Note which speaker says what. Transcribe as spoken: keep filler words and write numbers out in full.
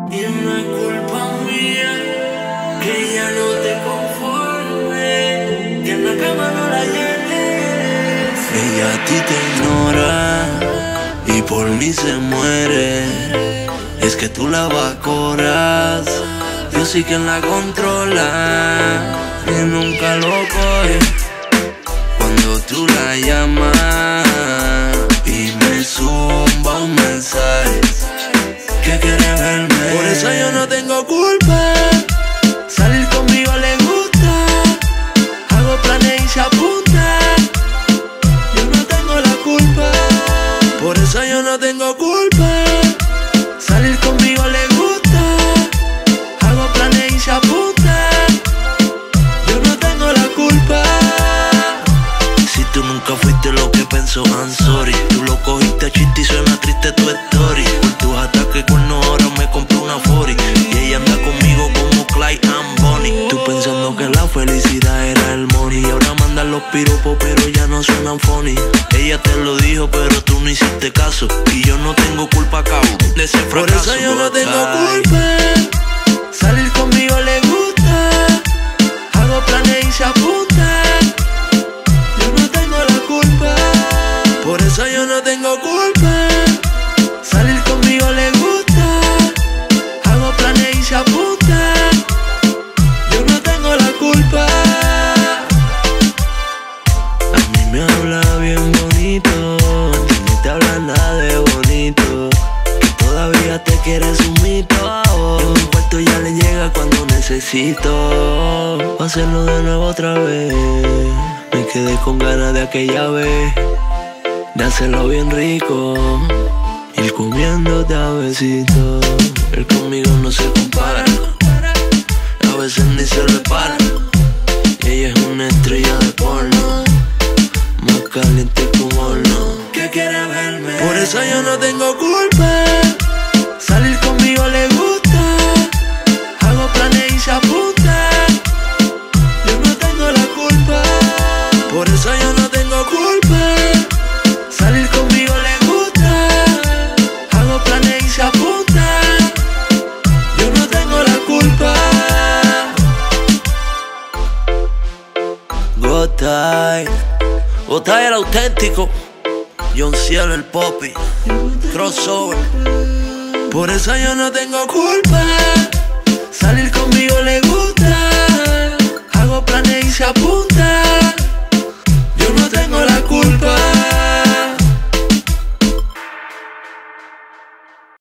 Speaker 1: Y no es culpa mía que ya no te conformes, que en la cama no la llenes. Ella a ti te ignora y por mí se muere. Es que tú la vacoras, yo sí que la controla y nunca lo coge cuando tú la llamas y me zumba un mensaje que quiere verme. Por eso yo no tengo culpa, salir conmigo le gusta, hago planes y se apunta. Yo no tengo la culpa, por eso yo no tengo culpa. Salir conmigo le gusta, hago planes y se apunta. Yo no tengo la culpa. Si tú nunca fuiste lo que pensó, I'm sorry. Tú lo cogiste a chiste y suena triste tu story. Por tus ataques cuernos ahora me compré una cuarenta. Y ella anda conmigo como Clyde and Bonnie. Tú pensando que la felicidad era el money. Y ahora mandan los piropos pero ya no suenan funny. Ella te lo dijo pero tú no hiciste caso. Y yo no tengo culpa, cabo, de ese fracaso. Por eso yo no tengo culpa. Salir conmigo le gusta, hago planes y se apunta. Yo no tengo la culpa, por eso yo no tengo culpa. Salir conmigo le gusta, hago planes y se apunta. Yo no tengo la culpa. A mí me habla bien bonito, a ti no te habla nada de bonito, que todavía te quieres un mito. En mi cuarto ya le llega cuando necesito hacerlo de nuevo otra vez. Me quedé con ganas de aquella vez, de hacerlo bien rico, ir comiéndote a besitos. Él conmigo no se compara, a veces ni se le para. Ella es una estrella de porno, más caliente que un horno, que quiere verme. Por eso yo no tengo culpa. Salir conmigo le gusta, hago planes y se apunta. Yo no tengo la culpa, por eso yo no tengo culpa. Salir conmigo le gusta, hago planes y se apunta. Yo no tengo la culpa. Gotay, Gotay el auténtico, John Cielo el Poppy, crossover. Por eso yo no tengo culpa. Salir conmigo le gusta, hago planes y se apunta. Yo no tengo la culpa.